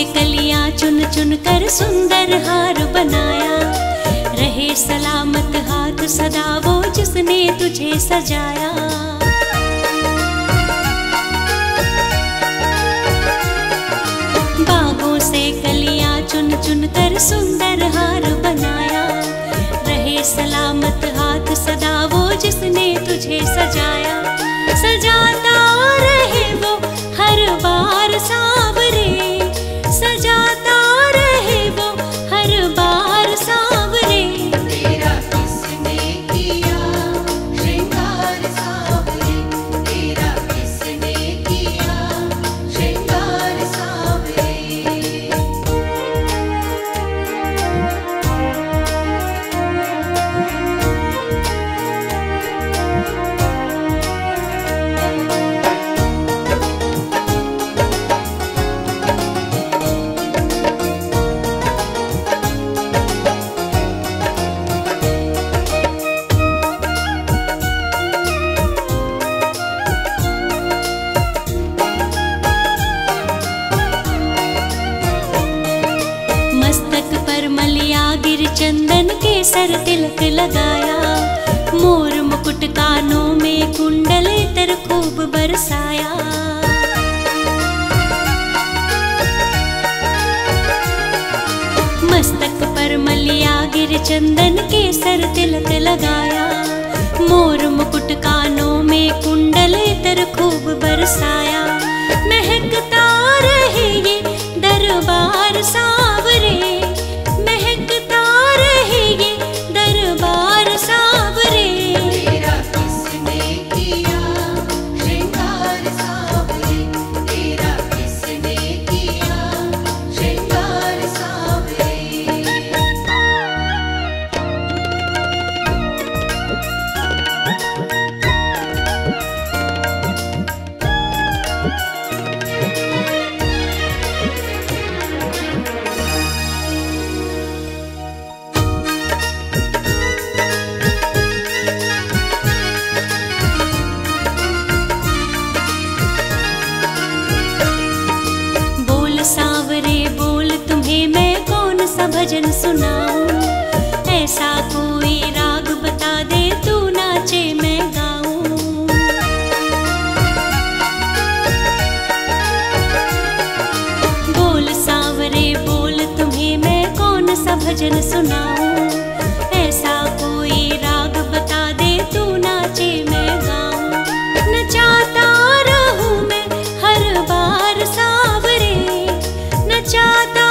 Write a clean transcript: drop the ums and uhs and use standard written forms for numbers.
कलियां चुन चुन कर सुंदर हार बनाया। रहे सलामत हाथ सदा वो जिसने तुझे सजाया। बागों से कलियां चुन चुन कर सुंदर हार बनाया। रहे सलामत हाथ सदा वो जिसने तुझे सजाया। सजाता रहे वो हर बार सांवरे, सजाता रहे वो हर बार सांवरे। तेरा किसने किया श्रृंगार सांवरे, तेरा किसने किया श्रृंगार सांवरे। मस्तक पर मलिया गिर चंदन के सर तिलक लगाया। मोर मुकुट कानों में कुंडल इत्र खूब बरसाया। मस्तक पर मलिया गिर चंदन के सर तिलक लगाया। मोर मुकुट कानों में कुंडल इत्र खूब बरसाया। महकता रहे ये दरबार सांवरे, महकता रहे ये दरबार सांवरे। तेरा किसने किया श्रृंगार सांवरे, तेरा किसने किया श्रृंगार सांवरे। बोल सांवरे बोल तुम्हें मैं कौन सा भजन सुनाऊं। ऐसा कोई राग बता दे तू नाचे मैं गाऊं। बोल सांवरे बोल तुम्हें मैं कौन सा भजन सुनाऊं। ऐसा कोई राग बता दे तू नाचे मैं गाऊं। नचाता रहूं मैं हर बार सांवरे, नचाता